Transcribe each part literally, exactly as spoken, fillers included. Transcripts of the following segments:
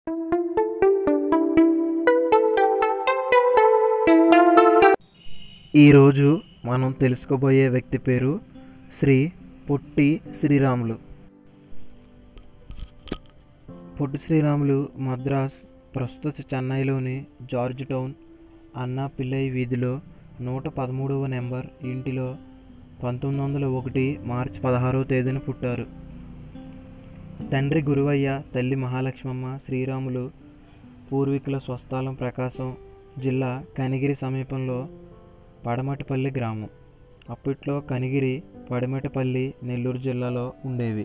ఈరోజు మనం తెలుసుకోబోయే వ్యక్తి పేరు శ్రీ పొట్టి శ్రీరాములు. పొట్టి శ్రీరాములు మద్రాస్, ప్రస్తుత చెన్నైలోని జార్జ్ టౌన్ అన్నా పిల్లై వీధిలో నూట పదమూడవ నెంబర్ ఇంటిలో పంతొమ్మిది వందల ఒకటి మార్చి పదహారవ తేదీన పుట్టారు. తండ్రి గురువయ్య, తల్లి మహాలక్ష్మమ్మ. శ్రీరాములు పూర్వీకుల స్వస్థలం ప్రకాశం జిల్లా కనిగిరి సమీపంలో పడమటిపల్లి గ్రామం. అప్పట్లో కనిగిరి, పడమటిపల్లి నెల్లూరు జిల్లాలో ఉండేవి.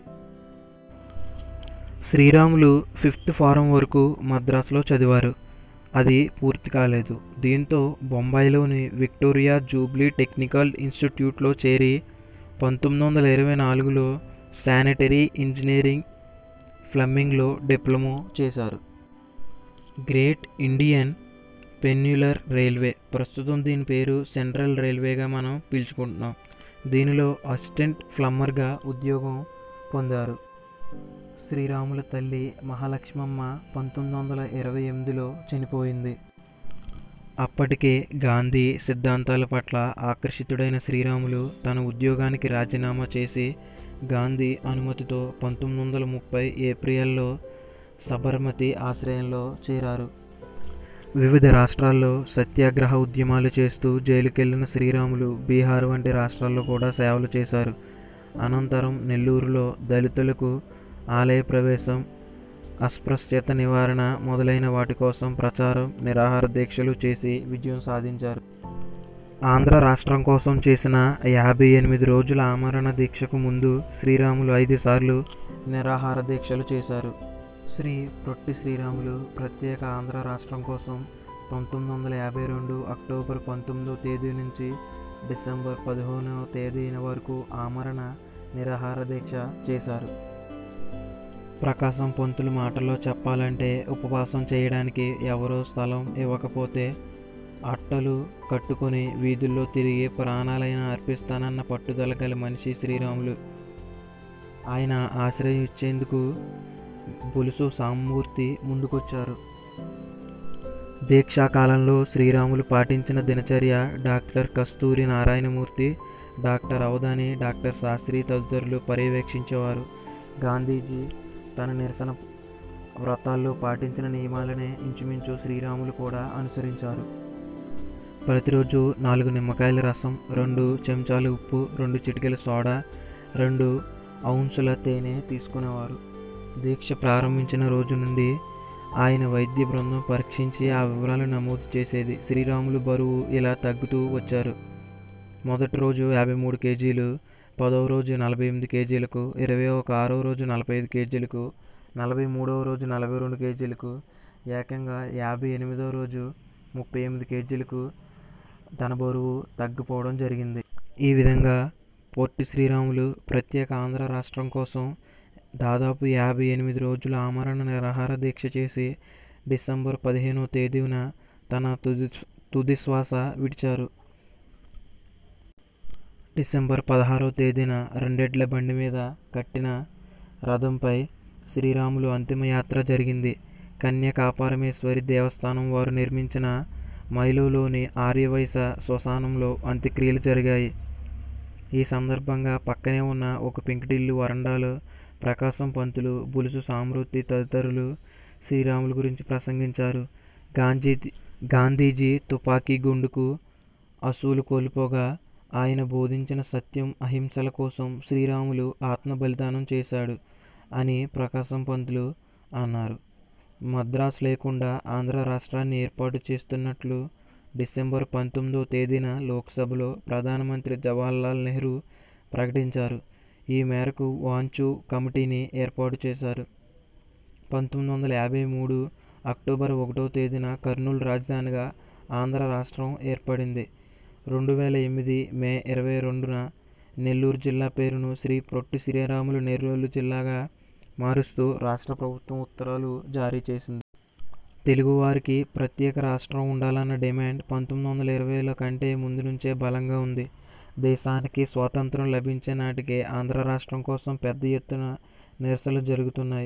శ్రీరాములు ఫిఫ్త్ ఫారం వరకు మద్రాసులో చదివారు. అది పూర్తి కాలేదు. దీంతో బొంబాయిలోని విక్టోరియా జూబ్లీ టెక్నికల్ ఇన్స్టిట్యూట్లో చేరి పంతొమ్మిది వందల ఇరవై నాలుగులో శానిటరీ ఇంజనీరింగ్ ప్లంబింగ్లో డిప్లొమా చేశారు. గ్రేట్ ఇండియన్ పెన్యులర్ రైల్వే, ప్రస్తుతం దీని పేరు సెంట్రల్ రైల్వేగా మనం పిలుచుకుంటున్నాం, దీనిలో అసిస్టెంట్ ప్లంబర్గా ఉద్యోగం పొందారు. శ్రీరాముల తల్లి మహాలక్ష్మమ్మ పంతొమ్మిది వందల ఇరవై ఎనిమిదిలో చనిపోయింది. అప్పటికే గాంధీ సిద్ధాంతాల పట్ల ఆకర్షితుడైన శ్రీరాములు తన ఉద్యోగానికి రాజీనామా చేసి గాంధీ అనుమతితో పంతొమ్మిది వందల ముప్పై ఏప్రిల్లో సబర్మతి ఆశ్రయంలో చేరారు. వివిధ రాష్ట్రాల్లో సత్యాగ్రహ ఉద్యమాలు చేస్తూ జైలుకెళ్లిన శ్రీరాములు బీహార్ వంటి రాష్ట్రాల్లో కూడా సేవలు చేశారు. అనంతరం నెల్లూరులో దళితులకు ఆలయ ప్రవేశం, అస్పృశ్యత నివారణ మొదలైన వాటి కోసం ప్రచారం, నిరాహార దీక్షలు చేసి విజయం సాధించారు. ఆంధ్ర రాష్ట్రం కోసం చేసిన యాభై ఎనిమిది రోజుల ఆమరణ దీక్షకు ముందు శ్రీరాములు ఐదు సార్లు నిరాహార దీక్షలు చేశారు. శ్రీ పొట్టి శ్రీరాములు ప్రత్యేక ఆంధ్ర రాష్ట్రం కోసం పంతొమ్మిది వందల యాభై రెండు అక్టోబర్ పంతొమ్మిదవ తేదీ నుంచి డిసెంబర్ పదిహేనవ తేదీన వరకు ఆమరణ నిరాహార దీక్ష చేశారు. ప్రకాశం పంతులు మాటల్లో చెప్పాలంటే ఉపవాసం చేయడానికి ఎవరో స్థలం ఇవ్వకపోతే అట్టలు కట్టుకొని వీధుల్లో తిరిగి ప్రాణాలైనా అర్పిస్తానన్న పట్టుదల గల మనిషి శ్రీరాములు. ఆయన ఆశ్రయం ఇచ్చేందుకు బొలుసు సామూర్తి ముందుకొచ్చారు. దీక్షాకాలంలో శ్రీరాములు పాటించిన దినచర్య doctor Kasturi Narayanamurthy, doctor Avadhani, doctor Sastri తదితరులు పర్యవేక్షించేవారు. గాంధీజీ తన నిరసన వ్రతాల్లో పాటించిన నియమాలనే ఇంచుమించు శ్రీరాములు కూడా అనుసరించారు. ప్రతిరోజు నాలుగు నిమ్మకాయల రసం, రెండు చెంచాలు ఉప్పు, రెండు చిటికెల సోడా, రెండు ఔన్సుల తేనె తీసుకునేవారు. దీక్ష ప్రారంభించిన రోజు నుండి ఆయన వైద్య బృందం పరీక్షించి ఆ వివరాలు నమోదు చేసేది. శ్రీరాములు బరువు ఇలా తగ్గుతూ వచ్చారు. మొదటి రోజు యాభై మూడు కేజీలు, పదవ రోజు నలభై ఎనిమిది కేజీలకు, ఇరవై ఒక ఆరవ రోజు నలభై ఐదు కేజీలకు, నలభై మూడవ రోజు నలభై రెండు కేజీలకు, ఏకంగా యాభై ఎనిమిదవ రోజు ముప్పై ఎనిమిది కేజీలకు తన బరువు తగ్గిపోవడం జరిగింది. ఈ విధంగా పొట్టి శ్రీరాములు ప్రత్యేక ఆంధ్ర రాష్ట్రం కోసం దాదాపు యాభై ఎనిమిది రోజుల ఆమరణ నిరాహార దీక్ష చేసి డిసెంబర్ పదిహేనవ తేదీన తన తుది తుది శ్వాస విడిచారు. డిసెంబర్ పదహారవ తేదీన రెండెడ్ల బండి మీద కట్టిన రథంపై శ్రీరాములు అంతిమయాత్ర జరిగింది. కన్యకాపరమేశ్వరి దేవస్థానం వారు నిర్మించిన మైలులోని ఆర్యవైశ్య శ్మశానంలో అంత్యక్రియలు జరిగాయి. ఈ సందర్భంగా పక్కనే ఉన్న ఒక పెంకుటిల్లు వరండాలో ప్రకాశం పంతులు, బొలుసు సామృతి తదితరులు శ్రీరాముల గురించి ప్రసంగించారు. గాంధీ గాంధీజీ తుపాకీ గుండుకు అసూలు కోల్పోగా ఆయన బోధించిన సత్యం, అహింసల కోసం శ్రీరాములు ఆత్మ బలిదానం చేశాడు అని ప్రకాశం పంతులు అన్నారు. మద్రాసు లేకుండా ఆంధ్ర రాష్ట్రాన్ని ఏర్పాటు చేస్తున్నట్లు డిసెంబర్ పంతొమ్మిదవ తేదీన లోక్సభలో ప్రధానమంత్రి జవహర్లాల్ నెహ్రూ ప్రకటించారు. ఈ మేరకు వాంచు కమిటీని ఏర్పాటు చేశారు. పంతొమ్మిది వందల యాభై మూడు అక్టోబర్ ఒకటవ తేదీన కర్నూలు రాజధానిగా ఆంధ్ర రాష్ట్రం ఏర్పడింది. రెండు వేల ఎనిమిది మే ఇరవై రెండున నెల్లూరు జిల్లా పేరును శ్రీ పొట్టి శ్రీరాములు నెల్లూరు జిల్లాగా మారుస్తూ రాష్ట్ర ప్రభుత్వం ఉత్తర్వులు జారీ చేసింది. తెలుగువారికి ప్రత్యేక రాష్ట్రం ఉండాలన్న డిమాండ్ పంతొమ్మిది వందల ఇరవైల కంటే ముందు నుంచే బలంగా ఉంది. దేశానికి స్వాతంత్రం లభించే నాటికే ఆంధ్ర రాష్ట్రం కోసం పెద్ద ఎత్తున నిరసనలు జరుగుతున్నాయి.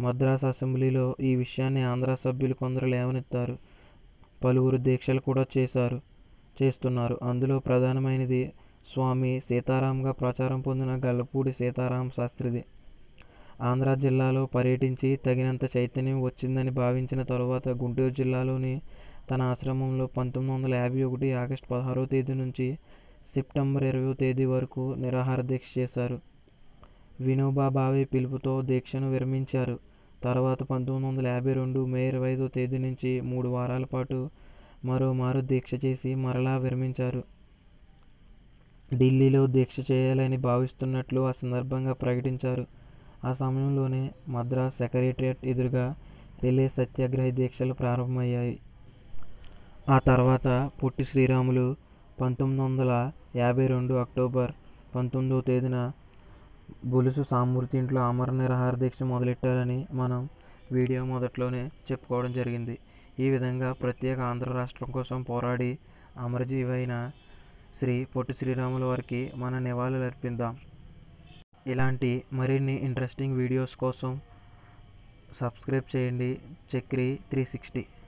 మద్రాసు అసెంబ్లీలో ఈ విషయాన్ని ఆంధ్ర సభ్యులు కొందరు లేవనెత్తారు. పలువురు దీక్షలు కూడా చేశారు చేస్తున్నారు. అందులో ప్రధానమైనది స్వామి సీతారాంగా ప్రచారం పొందిన గల్లపూడి సీతారామ శాస్త్రిది. ఆంధ్ర జిల్లాలో పర్యటించి తగినంత చైతన్యం వచ్చిందని భావించిన తరువాత గుంటూరు జిల్లాలోని తన ఆశ్రమంలో పంతొమ్మిది వందల యాభై ఒకటి ఆగస్టు పదహారవ తేదీ నుంచి సెప్టెంబర్ ఇరవయో తేదీ వరకు నిరాహార దీక్ష చేశారు. వినోబా భావే పిలుపుతో దీక్షను విరమించారు. తర్వాత పంతొమ్మిది వందల యాభై రెండు మే ఇరవై ఐదో తేదీ నుంచి మూడు వారాల పాటు మరోమారు దీక్ష చేసి మరలా విరమించారు. ఢిల్లీలో దీక్ష చేయాలని భావిస్తున్నట్లు ఆ సందర్భంగా ప్రకటించారు. ఆ సమయంలోనే మద్రాస్ సెక్రటేరియట్ ఎదురుగా రిలే సత్యాగ్రహ దీక్షలు ప్రారంభమయ్యాయి. ఆ తర్వాత పొట్టి శ్రీరాములు పంతొమ్మిది వందల యాభై రెండు అక్టోబర్ పంతొమ్మిదవ తేదీన బొలుసు సామూర్తి ఇంట్లో ఆమరణ నిరాహార దీక్ష మొదలెట్టారని మనం వీడియో మొదట్లోనే చెప్పుకోవడం జరిగింది. ఈ విధంగా ప్రత్యేక ఆంధ్ర రాష్ట్రం కోసం పోరాడి అమరజీవైన శ్రీ పొట్టి శ్రీరాములు వారికి మన నివాళులు అర్పిద్దాం. ఇలాంటి మరిన్ని ఇంట్రెస్టింగ్ వీడియోస్ కోసం సబ్స్క్రైబ్ చేయండి. Chakri three sixty.